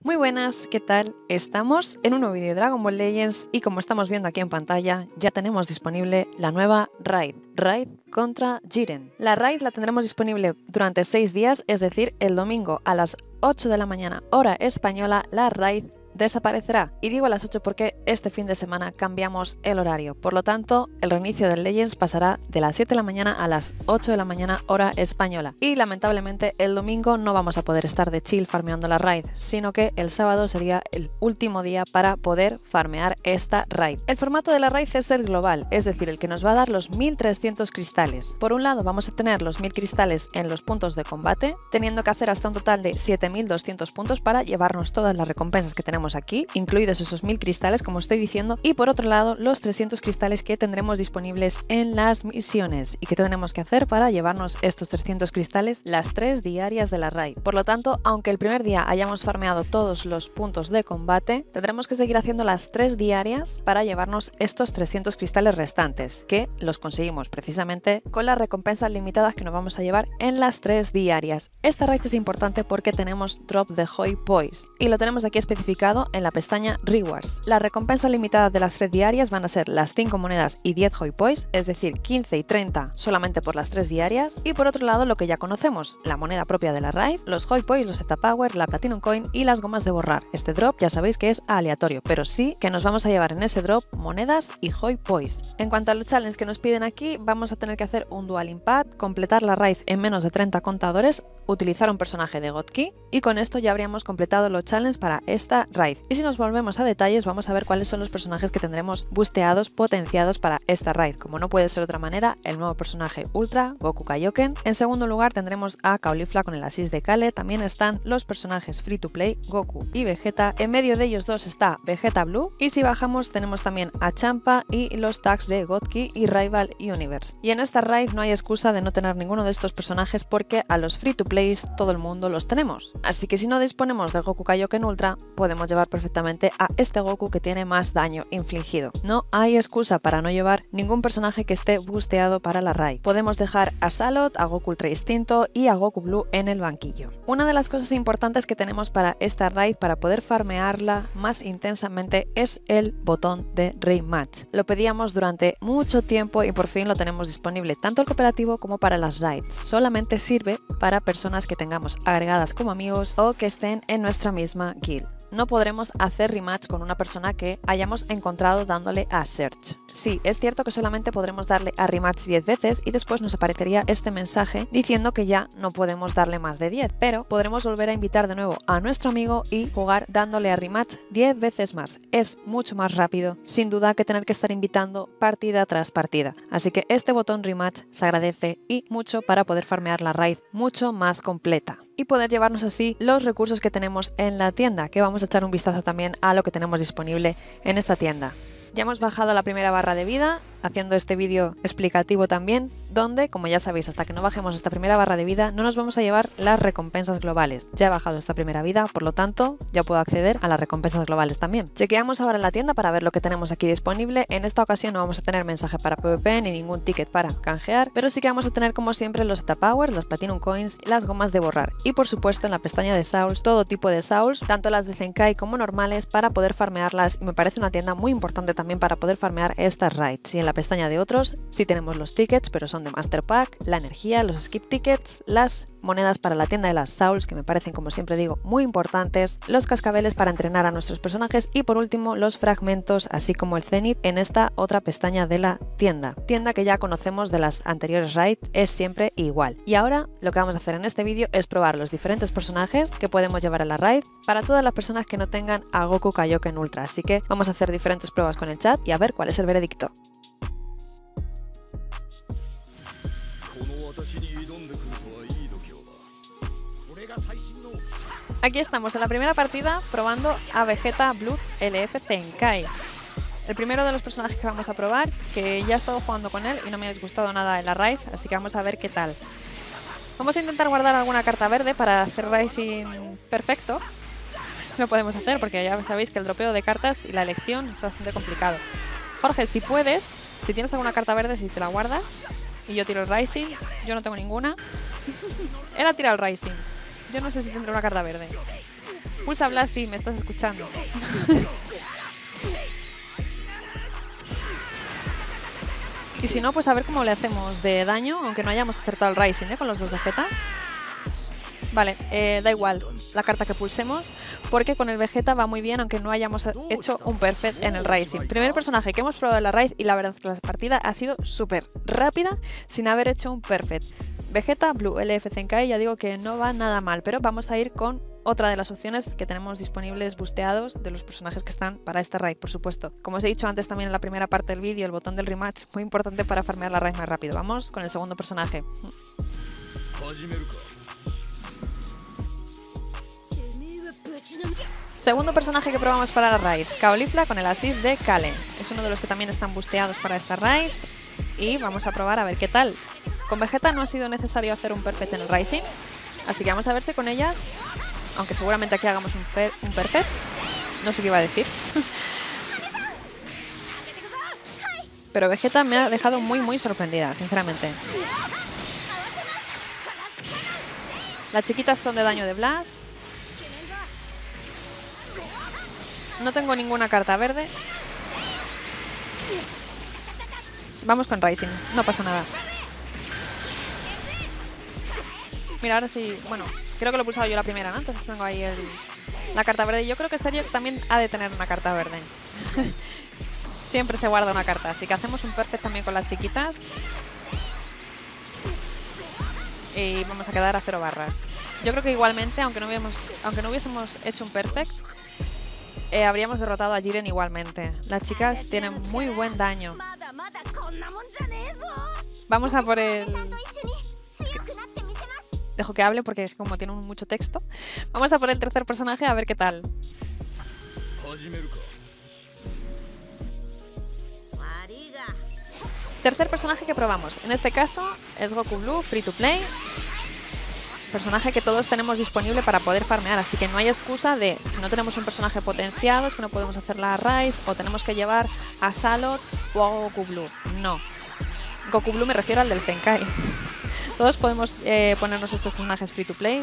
Muy buenas, ¿qué tal? Estamos en un nuevo vídeo de Dragon Ball Legends y como estamos viendo aquí en pantalla, ya tenemos disponible la nueva Raid contra Jiren. La Raid la tendremos disponible durante 6 días, es decir, el domingo a las 8 de la mañana, hora española, la Raid desaparecerá. Y digo a las 8 porque este fin de semana cambiamos el horario. Por lo tanto, el reinicio del Legends pasará de las 7 de la mañana a las 8 de la mañana hora española. Y lamentablemente el domingo no vamos a poder estar de chill farmeando la raid, sino que el sábado sería el último día para poder farmear esta raid. El formato de la raid es el global, es decir, el que nos va a dar los 1300 cristales. Por un lado vamos a tener los 1000 cristales en los puntos de combate, teniendo que hacer hasta un total de 7200 puntos para llevarnos todas las recompensas que tenemos aquí, incluidos esos 1000 cristales como estoy diciendo, y por otro lado los 300 cristales que tendremos disponibles en las misiones y que tendremos que hacer para llevarnos estos 300 cristales las 3 diarias de la raid. Por lo tanto, aunque el primer día hayamos farmeado todos los puntos de combate, tendremos que seguir haciendo las 3 diarias para llevarnos estos 300 cristales restantes, que los conseguimos precisamente con las recompensas limitadas que nos vamos a llevar en las 3 diarias. Esta raid es importante porque tenemos drop de Hoi Pois y lo tenemos aquí especificado en la pestaña Rewards. Las recompensas limitadas de las 3 diarias van a ser las 5 monedas y 10 Hoi Pois, es decir, 15 y 30 solamente por las 3 diarias, y por otro lado lo que ya conocemos, la moneda propia de la raid, los Hoi Pois, los Zeta Power, la Platinum Coin y las gomas de borrar. Este drop ya sabéis que es aleatorio, pero sí que nos vamos a llevar en ese drop monedas y Hoi Pois. En cuanto a los challenges que nos piden aquí, vamos a tener que hacer un Dual Impact, completar la raid en menos de 30 contadores, utilizar un personaje de God Key, y con esto ya habríamos completado los challenges para esta raid. Y si nos volvemos a detalles, vamos a ver cuáles son los personajes que tendremos boosteados, potenciados para esta raid. Como no puede ser de otra manera, el nuevo personaje Ultra, Goku Kaioken. En segundo lugar tendremos a Caulifla con el assist de Kale. También están los personajes free to play, Goku y Vegeta. En medio de ellos dos está Vegeta Blue. Y si bajamos tenemos también a Champa y los tags de God Key y Rival Universe. Y en esta raid no hay excusa de no tener ninguno de estos personajes porque a los free to play todo el mundo los tenemos. Así que si no disponemos del Goku Kaioken Ultra, podemos llevar perfectamente a este Goku que tiene más daño infligido. No hay excusa para no llevar ningún personaje que esté boosteado para la raid. Podemos dejar a Salot, a Goku Ultra Instinto y a Goku Blue en el banquillo. Una de las cosas importantes que tenemos para esta raid para poder farmearla más intensamente es el botón de rematch. Lo pedíamos durante mucho tiempo y por fin lo tenemos disponible tanto el cooperativo como para las raids. Solamente sirve para personas que tengamos agregadas como amigos o que estén en nuestra misma guild. No podremos hacer rematch con una persona que hayamos encontrado dándole a search. Sí, es cierto que solamente podremos darle a rematch 10 veces y después nos aparecería este mensaje diciendo que ya no podemos darle más de 10, pero podremos volver a invitar de nuevo a nuestro amigo y jugar dándole a rematch 10 veces más. Es mucho más rápido, sin duda, que tener que estar invitando partida tras partida. Así que este botón rematch se agradece y mucho para poder farmear la raid mucho más completa y poder llevarnos así los recursos que tenemos en la tienda, que vamos a echar un vistazo también a lo que tenemos disponible en esta tienda. Ya hemos bajado la primera barra de vida, haciendo este vídeo explicativo también, donde, como ya sabéis, hasta que no bajemos esta primera barra de vida, no nos vamos a llevar las recompensas globales. Ya he bajado esta primera vida, por lo tanto, ya puedo acceder a las recompensas globales también. Chequeamos ahora en la tienda para ver lo que tenemos aquí disponible. En esta ocasión no vamos a tener mensaje para PvP ni ningún ticket para canjear, pero sí que vamos a tener, como siempre, los Zeta Powers, las Platinum Coins y las gomas de borrar. Y por supuesto, en la pestaña de Souls, todo tipo de Souls, tanto las de Zenkai como normales, para poder farmearlas, y me parece una tienda muy importante también para poder farmear estas raids. Y en la pestaña de otros sí tenemos los tickets, pero son de Master Pack, la energía, los skip tickets, las monedas para la tienda de las Souls, que me parecen, como siempre digo, muy importantes, los cascabeles para entrenar a nuestros personajes y por último los fragmentos, así como el Zenith en esta otra pestaña de la tienda. Tienda que ya conocemos de las anteriores raids, es siempre igual. Y ahora lo que vamos a hacer en este vídeo es probar los diferentes personajes que podemos llevar a la raid para todas las personas que no tengan a Goku Kaioken Ultra. Así que vamos a hacer diferentes pruebas con el chat y a ver cuál es el veredicto. Aquí estamos en la primera partida probando a Vegeta Blue LF Zenkai. El primero de los personajes que vamos a probar, que ya he estado jugando con él y no me ha disgustado nada en la raid, así que vamos a ver qué tal. Vamos a intentar guardar alguna carta verde para hacer Rising perfecto. Eso lo podemos hacer porque ya sabéis que el dropeo de cartas y la elección es bastante complicado. Jorge, si puedes, si tienes alguna carta verde, si te la guardas y yo tiro el Rising, yo no tengo ninguna. Él ha tirado el Rising. Yo no sé si tendré una carta verde. Pulsa Blast si me estás escuchando. Y si no, pues a ver cómo le hacemos de daño, aunque no hayamos acertado el Rising, con los dos Vegetas. Vale, da igual la carta que pulsemos, porque con el Vegeta va muy bien, aunque no hayamos hecho un Perfect en el Rising. Primer personaje que hemos probado en la Raid y la verdad es que la partida ha sido súper rápida sin haber hecho un Perfect. Vegeta, Blue, LF, Zenkai, ya digo que no va nada mal, pero vamos a ir con otra de las opciones que tenemos disponibles busteados de los personajes que están para esta raid, por supuesto. Como os he dicho antes también en la primera parte del vídeo, el botón del rematch, muy importante para farmear la raid más rápido. Vamos con el segundo personaje. Segundo personaje que probamos para la raid, Caulifla con el assist de Kale. Es uno de los que también están busteados para esta raid y vamos a probar a ver qué tal. Con Vegeta no ha sido necesario hacer un Perfect en el Rising, así que vamos a ver si con ellas, aunque seguramente aquí hagamos un Perfect, no sé qué iba a decir. Pero Vegeta me ha dejado muy sorprendida, sinceramente. Las chiquitas son de daño de Blast. No tengo ninguna carta verde. Vamos con Rising, no pasa nada. Mira, ahora sí, bueno, creo que lo he pulsado yo la primera, ¿no? Entonces tengo ahí la carta verde. Yo creo que Serio también ha de tener una carta verde. Siempre se guarda una carta, así que hacemos un Perfect también con las chiquitas. Y vamos a quedar a 0 barras. Yo creo que igualmente, aunque no hubiésemos hecho un Perfect, habríamos derrotado a Jiren igualmente. Las chicas tienen muy buen daño. Vamos a por el... Dejo que hable porque como tiene mucho texto. Vamos a por el tercer personaje a ver qué tal. Tercer personaje que probamos. En este caso es Goku Blue, free to play. Personaje que todos tenemos disponible para poder farmear, así que no hay excusa de si no tenemos un personaje potenciado, es que no podemos hacer la raid o tenemos que llevar a Salot o a Goku Blue. No. Goku Blue me refiero al del Zenkai. Todos podemos ponernos estos personajes free to play.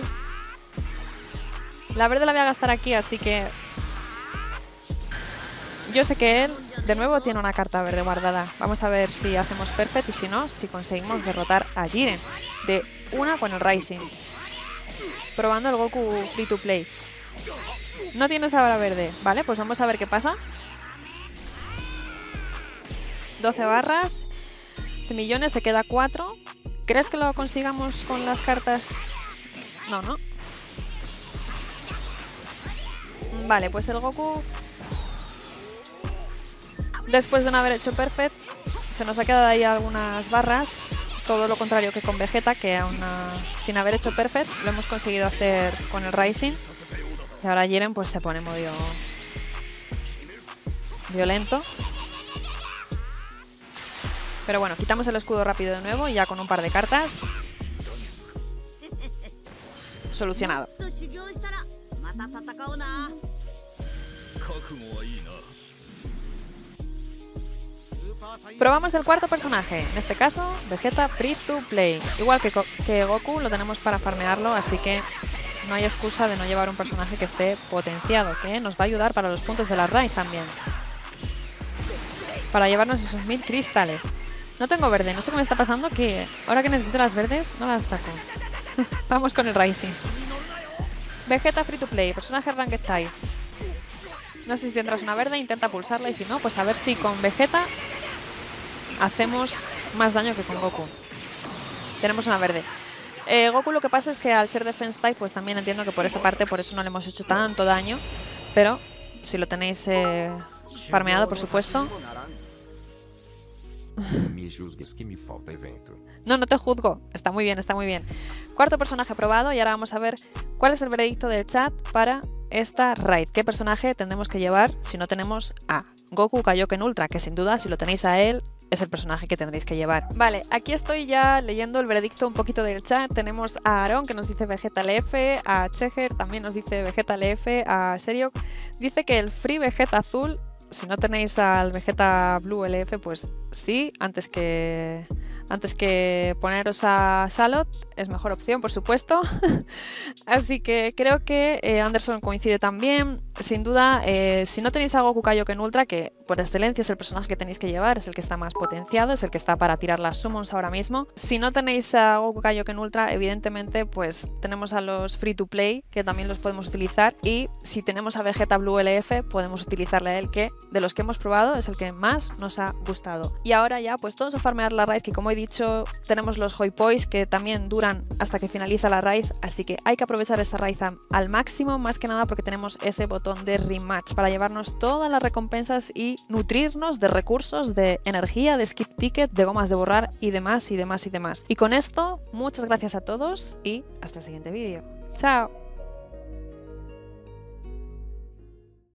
La verde la voy a gastar aquí, así que yo sé que él de nuevo tiene una carta verde guardada. Vamos a ver si hacemos Perfect y si no, si conseguimos derrotar a Jiren de una con el Rising. Probando el Goku free to play. No tienes ahora verde. Vale, pues vamos a ver qué pasa. 12 barras. 11 millones, se queda 4. ¿Crees que lo consigamos con las cartas? No, ¿no? Vale, pues el Goku, después de no haber hecho Perfect, se nos ha quedado ahí algunas barras. Todo lo contrario que con Vegeta, que aún sin haber hecho Perfect lo hemos conseguido hacer con el Rising. Y ahora Jiren pues se pone medio violento. Pero bueno, quitamos el escudo rápido de nuevo y ya con un par de cartas. Solucionado. Probamos el cuarto personaje, en este caso Vegeta free to play. Igual que Goku, lo tenemos para farmearlo, así que no hay excusa de no llevar un personaje que esté potenciado, que nos va a ayudar para los puntos de la raid también. Para llevarnos esos 1000 cristales. No tengo verde, no sé qué me está pasando, que ahora que necesito las verdes no las saco. Vamos con el Rising. Vegeta free to play, personaje Ranked Type. No sé si tendrás una verde, intenta pulsarla y si no, pues a ver si con Vegeta hacemos más daño que con Goku. Tenemos una verde. Goku lo que pasa es que al ser Defense Type, pues también entiendo que por esa parte, por eso no le hemos hecho tanto daño. Pero si lo tenéis farmeado, por supuesto. No, no te juzgo. Está muy bien, está muy bien. Cuarto personaje probado y ahora vamos a ver cuál es el veredicto del chat para esta raid. ¿Qué personaje tendremos que llevar si no tenemos a Goku Kaioken Ultra? Que sin duda, si lo tenéis a él, es el personaje que tendréis que llevar. Vale, aquí estoy ya leyendo el veredicto un poquito del chat. Tenemos a Aaron, que nos dice Vegeta LF, a Cheger también nos dice Vegeta LF, a Seriok dice que el free Vegeta azul, si no tenéis al Vegeta Blue LF, pues sí, antes que poneros a Salot, es mejor opción, por supuesto. Así que creo que Anderson coincide también. Sin duda, si no tenéis a Goku Kaioken Ultra, que por excelencia es el personaje que tenéis que llevar, es el que está más potenciado, es el que está para tirar las summons ahora mismo. Si no tenéis a Goku Kaioken Ultra, evidentemente pues tenemos a los free to play, que también los podemos utilizar, y si tenemos a Vegeta Blue LF, podemos utilizarle a él, que de los que hemos probado es el que más nos ha gustado. Y ahora ya pues todos a farmear la raid, que como he dicho, tenemos los Hoi Pois que también duran hasta que finaliza la raid, así que hay que aprovechar esta raid al máximo, más que nada porque tenemos ese botón de rematch para llevarnos todas las recompensas y nutrirnos de recursos, de energía, de skip ticket, de gomas de borrar y demás y demás y demás. Y con esto, muchas gracias a todos y hasta el siguiente vídeo. ¡Chao!